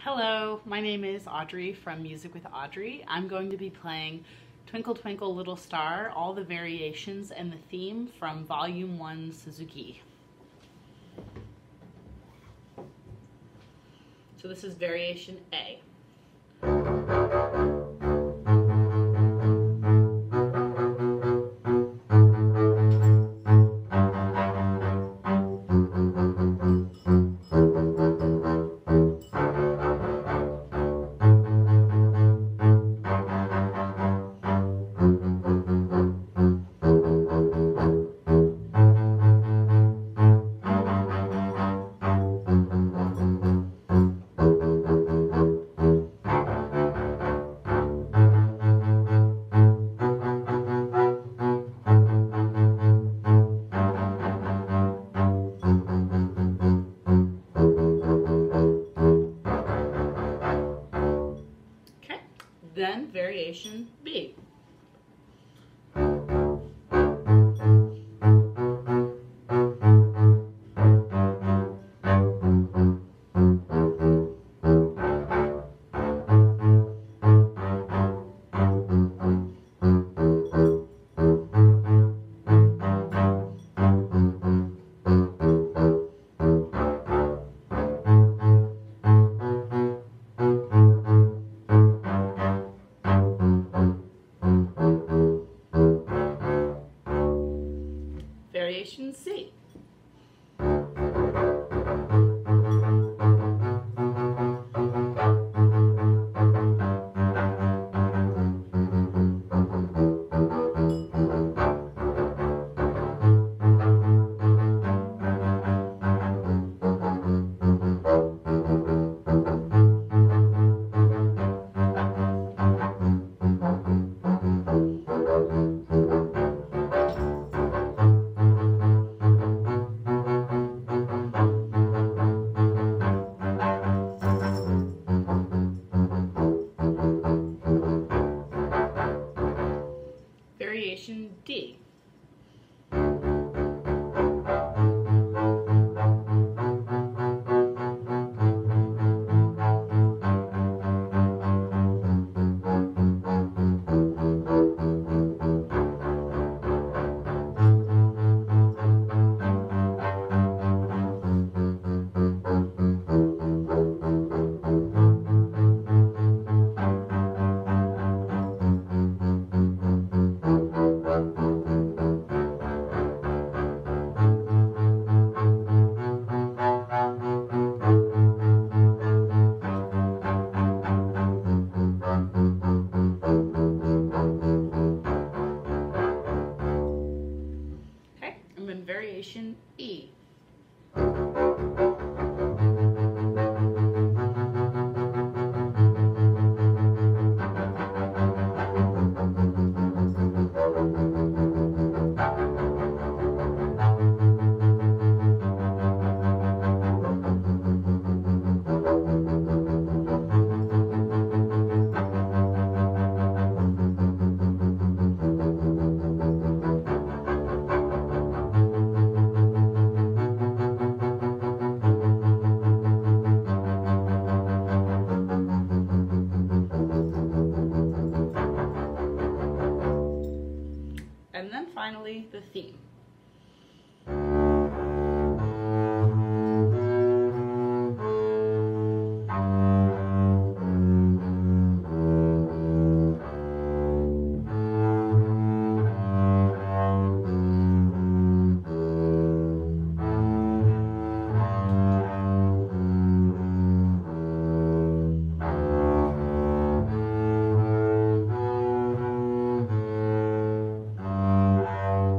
Hello, my name is Audrey from Music with Audrey. I'm going to be playing Twinkle Twinkle Little Star, all the variations and the theme from Volume 1 Suzuki. So this is variation A. Then variation B. Variation C. Variation D. And then variation E. And then finally, the theme.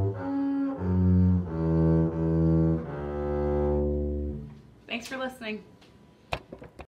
Thanks for listening.